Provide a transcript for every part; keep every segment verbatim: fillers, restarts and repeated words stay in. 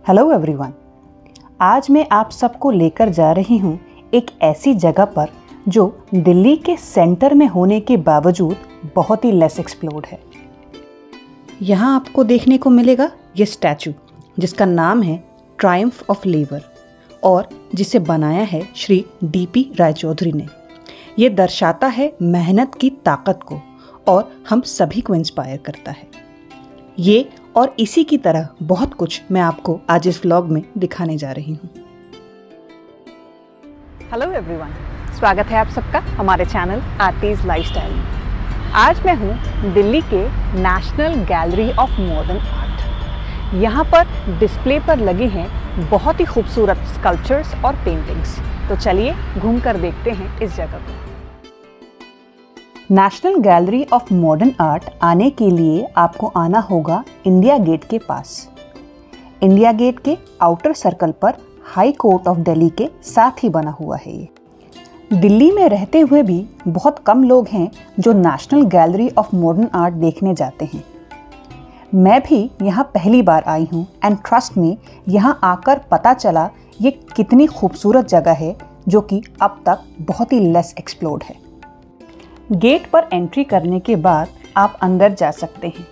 Hello everyone, आज मैं आप सबको लेकर जा रही हूँ एक ऐसी जगह पर जो दिल्ली के सेंटर में होने के बावजूद बहुत ही लेस एक्सप्लोर्ड है। यहाँ आपको देखने को मिलेगा ये स्टैचू जिसका नाम है ट्रायम्फ ऑफ लेबर और जिसे बनाया है श्री डी पी रायचौधरी ने। ये दर्शाता है मेहनत की ताकत को और हम सभी को इंस्पायर करता है। ये और इसी की तरह बहुत कुछ मैं आपको आज इस व्लॉग में दिखाने जा रही हूँ। हेलो एवरीवन, स्वागत है आप सबका हमारे चैनल आरतीज लाइफस्टाइल में। आज मैं हूँ दिल्ली के National Gallery of Modern Art. यहाँ पर डिस्प्ले पर लगे हैं बहुत ही खूबसूरत स्कल्पचर्स और पेंटिंग्स। तो चलिए घूम कर देखते हैं इस जगह को। National Gallery of Modern Art आने के लिए आपको आना होगा इंडिया गेट के पास। इंडिया गेट के आउटर सर्कल पर हाई कोर्ट ऑफ दिल्ली के साथ ही बना हुआ है। ये दिल्ली में रहते हुए भी बहुत कम लोग हैं जो National Gallery of Modern Art देखने जाते हैं। मैं भी यहाँ पहली बार आई हूँ एंड ट्रस्ट मी, यहाँ आकर पता चला ये कितनी खूबसूरत जगह है जो कि अब तक बहुत ही लेस एक्सप्लोर्ड है। गेट पर एंट्री करने के बाद आप अंदर जा सकते हैं।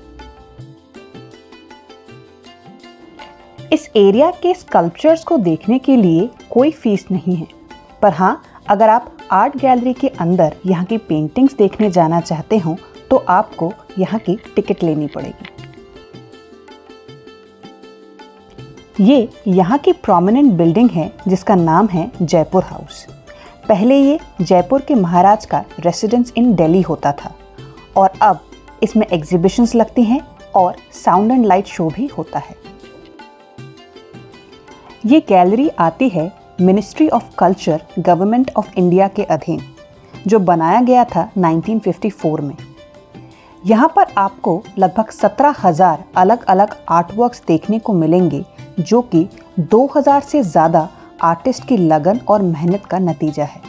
इस एरिया के स्कल्पचर्स को देखने के लिए कोई फीस नहीं है, पर हाँ, अगर आप आर्ट गैलरी के अंदर यहाँ की पेंटिंग्स देखने जाना चाहते हो तो आपको यहाँ की टिकट लेनी पड़ेगी। ये यहाँ की प्रोमिनेंट बिल्डिंग है जिसका नाम है जयपुर हाउस। पहले ये जयपुर के महाराज का रेसिडेंस इन दिल्ली होता था और अब इसमें एग्जीबिशंस लगती हैं और साउंड एंड लाइट शो भी होता है। ये गैलरी आती है Ministry of Culture Government of India के अधीन, जो बनाया गया था नाइनटीन फिफ्टी फोर में। यहाँ पर आपको लगभग सत्रह हज़ार अलग अलग आर्टवर्क्स देखने को मिलेंगे जो कि दो हज़ार से ज़्यादा आर्टिस्ट की लगन और मेहनत का नतीजा है।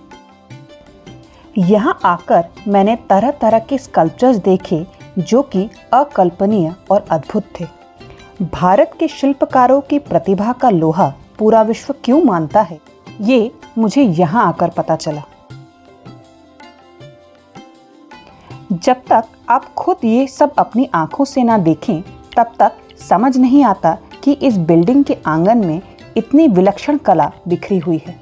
यहाँ आकर मैंने तरह तरह के स्कल्पचर्स देखे जो कि अकल्पनीय और अद्भुत थे। भारत के शिल्पकारों की प्रतिभा का लोहा पूरा विश्व क्यों मानता है, ये मुझे यहाँ आकर पता चला। जब तक आप खुद ये सब अपनी आंखों से ना देखें तब तक समझ नहीं आता कि इस बिल्डिंग के आंगन में इतनी विलक्षण कला बिखरी हुई है।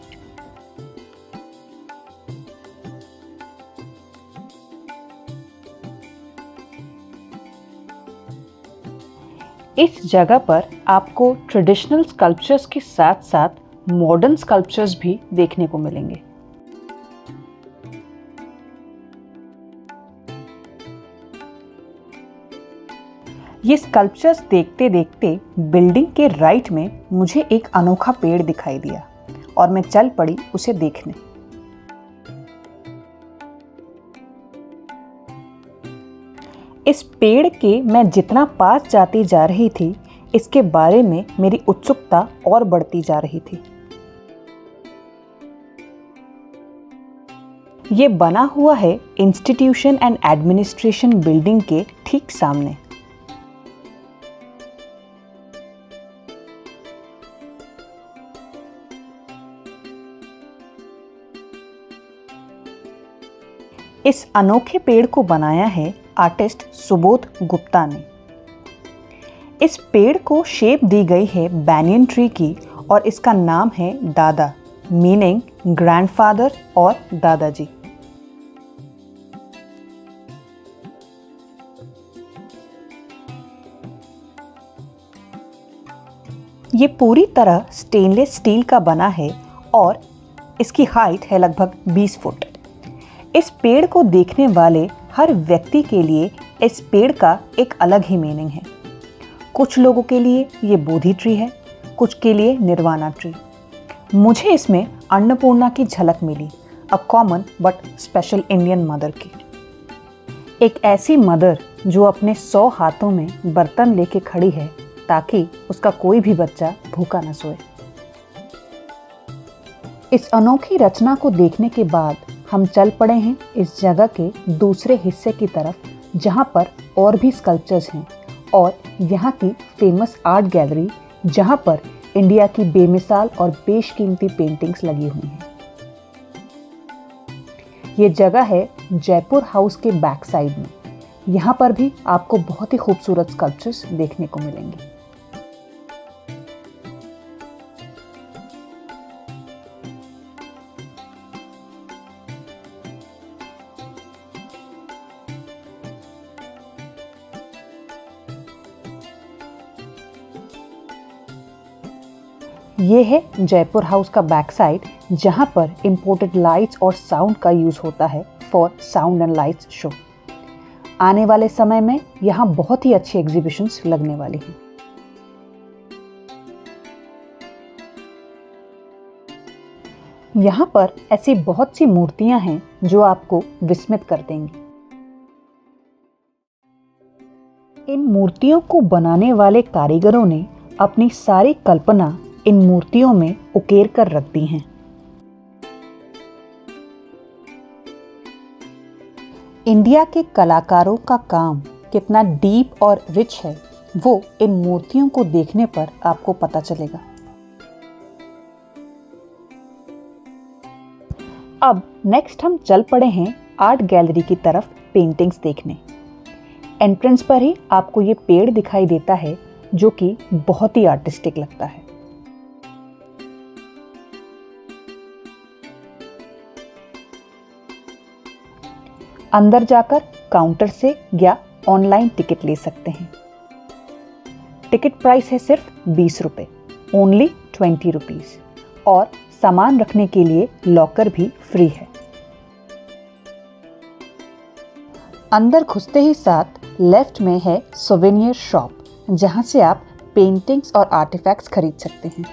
इस जगह पर आपको ट्रेडिशनल स्कल्पचर्स के साथ साथ मॉडर्न स्कल्पचर्स भी देखने को मिलेंगे। ये स्कल्पचर्स देखते देखते बिल्डिंग के राइट में मुझे एक अनोखा पेड़ दिखाई दिया और मैं चल पड़ी उसे देखने। इस पेड़ के मैं जितना पास जाती जा रही थी, इसके बारे में मेरी उत्सुकता और बढ़ती जा रही थी। ये बना हुआ है इंस्टीट्यूशन एंड एडमिनिस्ट्रेशन बिल्डिंग के ठीक सामने। इस अनोखे पेड़ को बनाया है आर्टिस्ट सुबोध गुप्ता ने। इस पेड़ को शेप दी गई है बैनियन ट्री की और इसका नाम है दादा, मीनिंग ग्रैंडफादर और दादाजी। ये पूरी तरह स्टेनलेस स्टील का बना है और इसकी हाइट है लगभग बीस फुट। इस पेड़ को देखने वाले हर व्यक्ति के लिए इस पेड़ का एक अलग ही मीनिंग है। कुछ लोगों के लिए ये बोधि ट्री है, कुछ के लिए निर्वाणा ट्री। मुझे इसमें अन्नपूर्णा की झलक मिली, a common but special Indian mother की। एक ऐसी मदर जो अपने सौ हाथों में बर्तन लेके खड़ी है ताकि उसका कोई भी बच्चा भूखा न सोए। इस अनोखी रचना को देखने के बाद हम चल पड़े हैं इस जगह के दूसरे हिस्से की तरफ, जहाँ पर और भी स्कल्पचर्स हैं और यहाँ की फेमस आर्ट गैलरी जहां पर इंडिया की बेमिसाल और बेशकीमती पेंटिंग्स लगी हुई हैं। ये जगह है जयपुर हाउस के बैक साइड में। यहाँ पर भी आपको बहुत ही खूबसूरत स्कल्पचर्स देखने को मिलेंगे। ये है जयपुर हाउस का बैक साइड, जहाँ पर इम्पोर्टेड लाइट्स और साउंड का यूज़ होता है for sound and lights show. आने वाले समय में यहाँ बहुत ही अच्छी एग्जीबिशंस लगने वाली हैं। यहाँ पर ऐसी बहुत सी मूर्तियाँ हैं जो आपको विस्मित कर देंगी। इन मूर्तियों को बनाने वाले कारीगरों ने अपनी सारी कल्पना इन मूर्तियों में उकेर कर रख दी हैं। इंडिया के कलाकारों का काम कितना डीप और रिच है, वो इन मूर्तियों को देखने पर आपको पता चलेगा। अब नेक्स्ट हम चल पड़े हैं आर्ट गैलरी की तरफ पेंटिंग्स देखने। एंट्रेंस पर ही आपको ये पेड़ दिखाई देता है जो कि बहुत ही आर्टिस्टिक लगता है। अंदर जाकर काउंटर से या ऑनलाइन टिकट ले सकते हैं। टिकट प्राइस है सिर्फ बीस रुपए, ओनली ट्वेंटी रुपीज, और सामान रखने के लिए लॉकर भी फ्री है। अंदर घुसते ही साथ लेफ्ट में है सोवेनियर शॉप, जहां से आप पेंटिंग्स और आर्टिफैक्ट्स खरीद सकते हैं।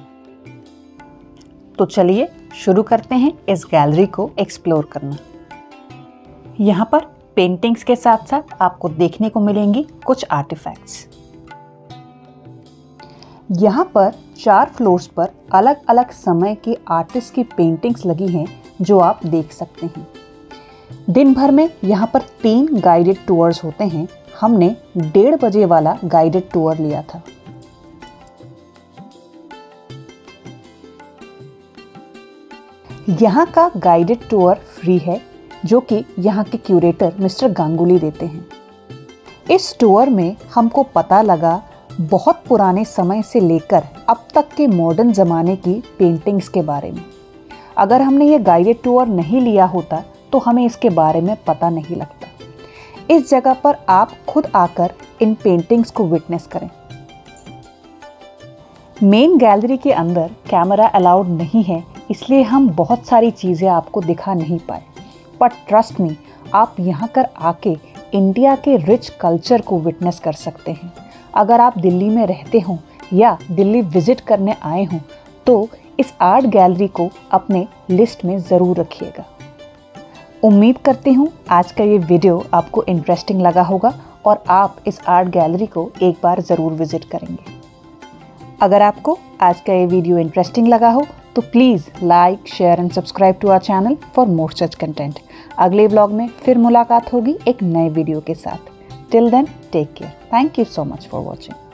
तो चलिए शुरू करते हैं इस गैलरी को एक्सप्लोर करना। यहाँ पर पेंटिंग्स के साथ साथ आपको देखने को मिलेंगी कुछ आर्टिफैक्ट्स। यहाँ पर चार फ्लोर्स पर अलग अलग समय के आर्टिस्ट की पेंटिंग्स लगी हैं जो आप देख सकते हैं। दिन भर में यहाँ पर तीन गाइडेड टूर्स होते हैं। हमने डेढ़ बजे वाला गाइडेड टूर लिया था। यहाँ का गाइडेड टूर फ्री है, जो कि यहाँ के क्यूरेटर मिस्टर गांगुली देते हैं। इस टूर में हमको पता लगा बहुत पुराने समय से लेकर अब तक के मॉडर्न ज़माने की पेंटिंग्स के बारे में। अगर हमने ये गाइडेड टूर नहीं लिया होता तो हमें इसके बारे में पता नहीं लगता। इस जगह पर आप खुद आकर इन पेंटिंग्स को विटनेस करें। मेन गैलरी के अंदर कैमरा अलाउड नहीं है, इसलिए हम बहुत सारी चीज़ें आपको दिखा नहीं पाए। बट ट्रस्ट मी, आप यहाँ कर आके इंडिया के रिच कल्चर को विटनेस कर सकते हैं। अगर आप दिल्ली में रहते हो या दिल्ली विजिट करने आए हों तो इस आर्ट गैलरी को अपने लिस्ट में ज़रूर रखिएगा। उम्मीद करती हूँ आज का ये वीडियो आपको इंटरेस्टिंग लगा होगा और आप इस आर्ट गैलरी को एक बार ज़रूर विजिट करेंगे। अगर आपको आज का ये वीडियो इंटरेस्टिंग लगा हो तो please like, share and subscribe to our channel for more such content. अगले व्लॉग में फिर मुलाकात होगी एक नए वीडियो के साथ। Till then take care. Thank you so much for watching.